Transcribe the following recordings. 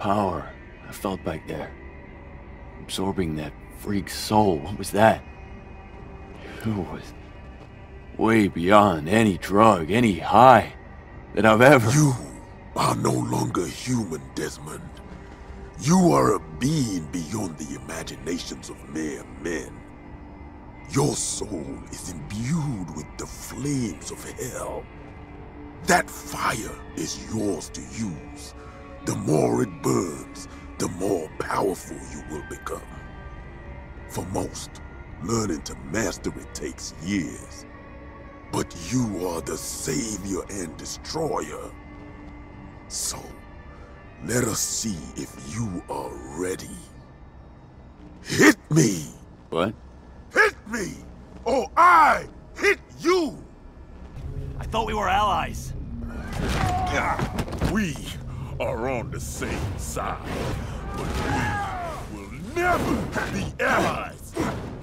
power I felt back there. Absorbing that freak's soul. What was that? It was way beyond any drug, any high that I've ever... You are no longer human, Desmond. You are a being beyond the imaginations of mere men. Your soul is imbued with the flames of hell. That fire is yours to use. The more it burns, the more powerful you will become. For most, learning to master it takes years. But you are the savior and destroyer. So, let us see if you are ready. Hit me! What? Hit me! Or I hit you! I thought we were allies. We are on the same side, but we will never be allies!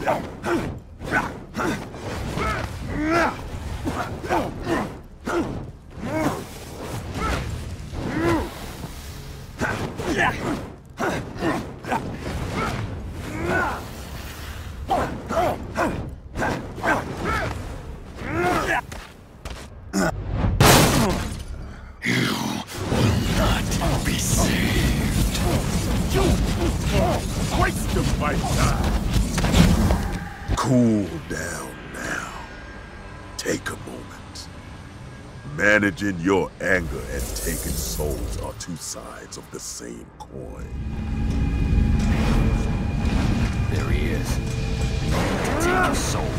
Cool down now. Take a moment. Managing your anger and taking souls are two sides of the same coin. There he is. To take his soul.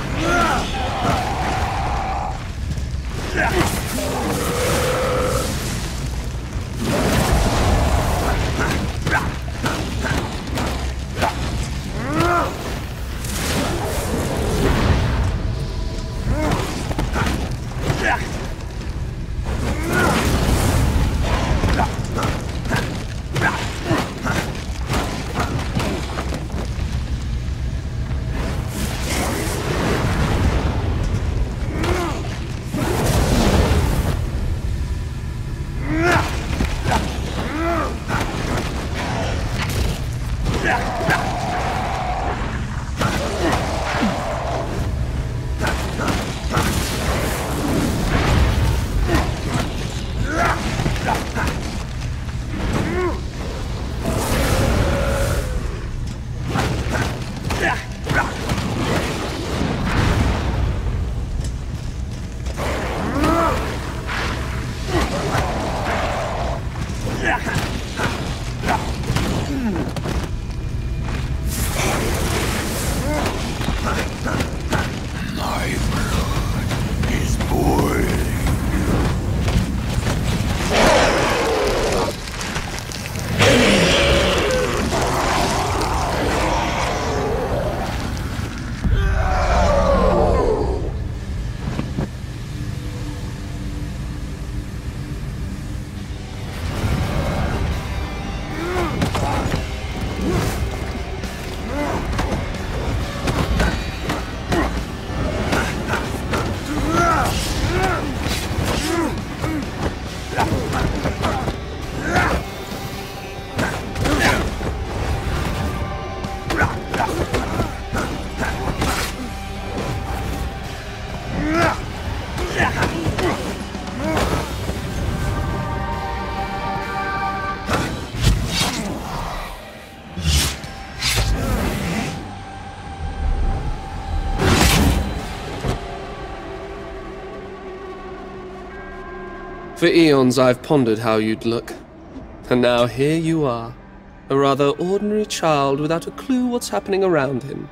For eons I've pondered how you'd look. And now here you are, a rather ordinary child without a clue what's happening around him.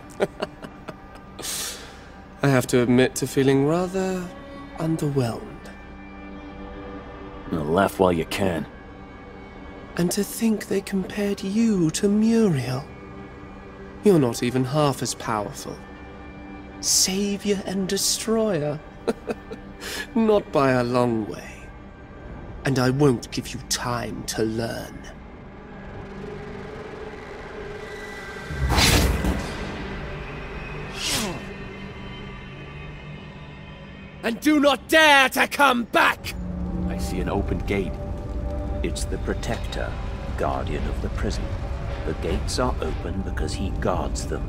I have to admit to feeling rather underwhelmed. Now laugh while you can. And to think they compared you to Muriel. You're not even half as powerful. Savior and destroyer. Not by a long way. And I won't give you time to learn. And do not dare to come back! I see an open gate. It's the Protector. guardian of the prison. The gates are open because he guards them.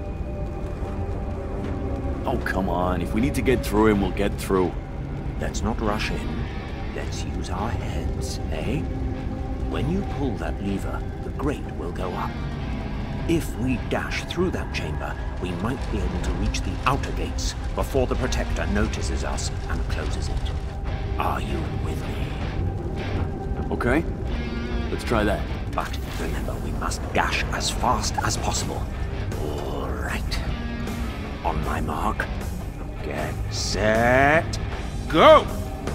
Oh, come on. If we need to get through him, we'll get through. Let's not rush in. Let's use our heads, eh? When you pull that lever, the grate will go up. If we dash through that chamber, we might be able to reach the outer gates before the Protector notices us and closes it. Are you with me? Okay. Let's try that. But remember, we must dash as fast as possible. All right. On my mark. Get set. Go!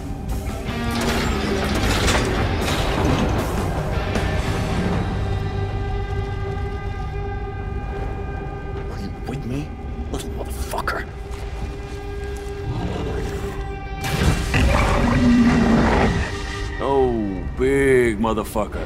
Are you with me, little motherfucker? Oh, big motherfucker.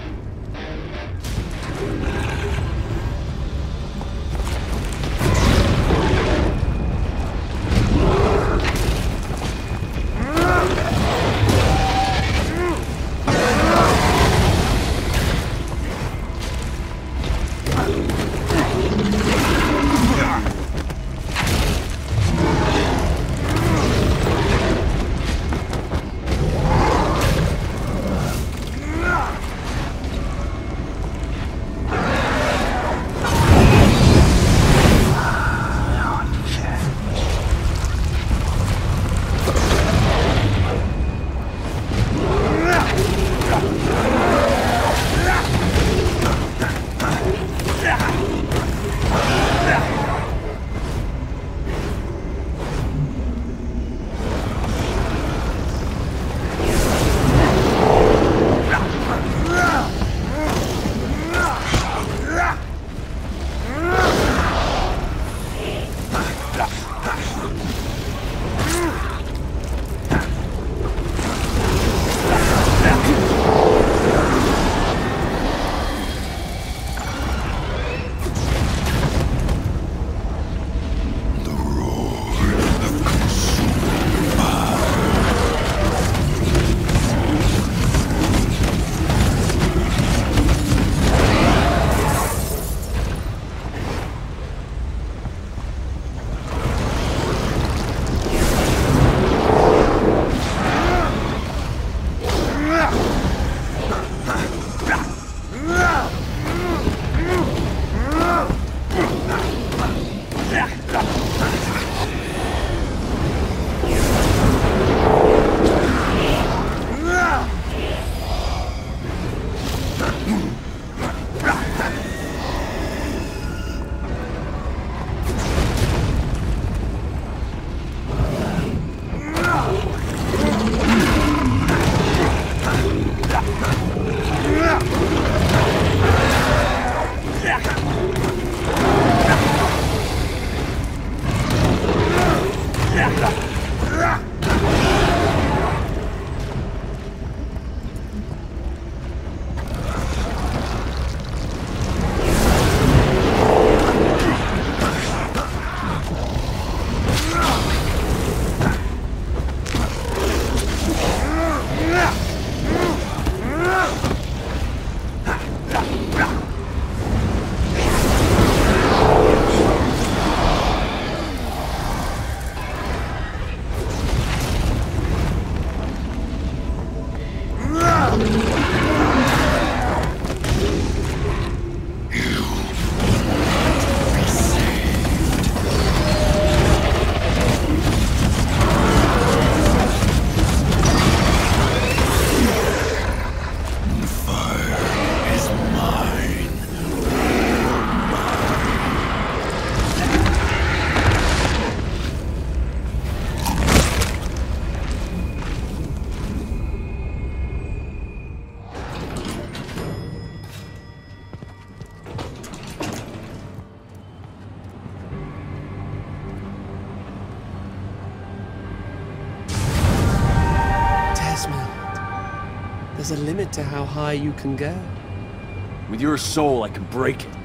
There's a limit to how high you can go. With your soul, I can break it.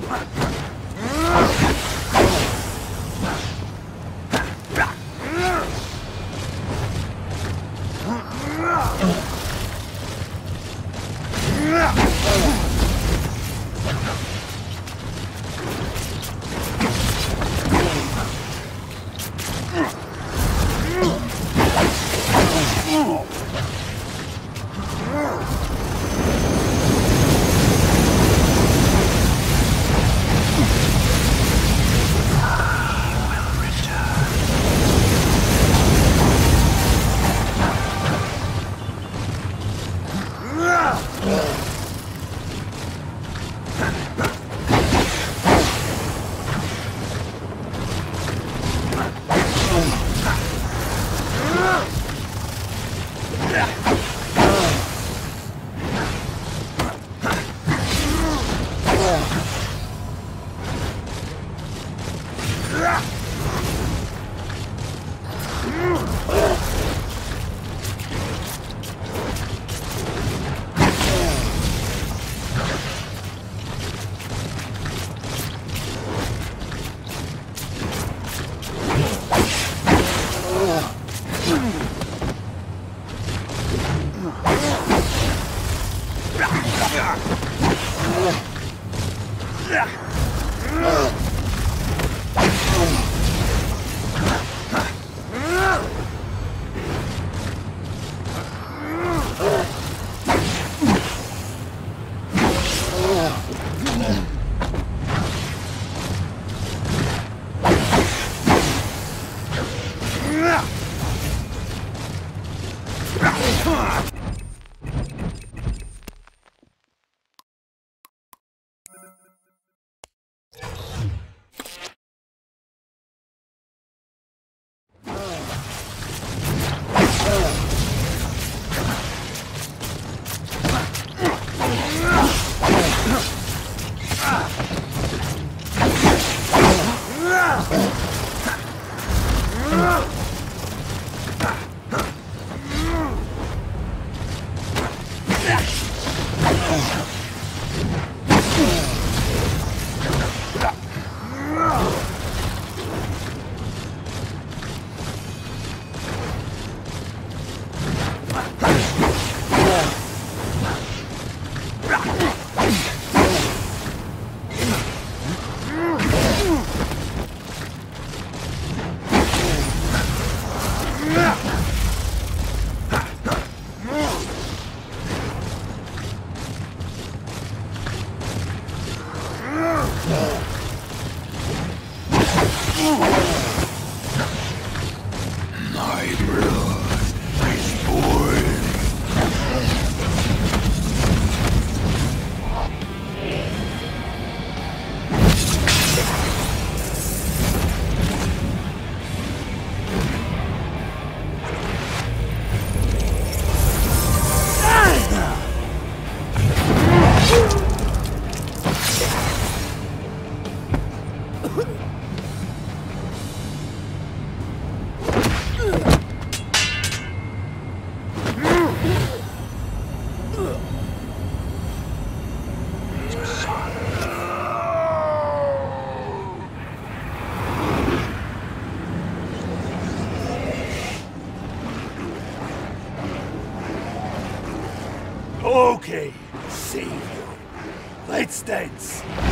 Okay, Savior. Let's dance.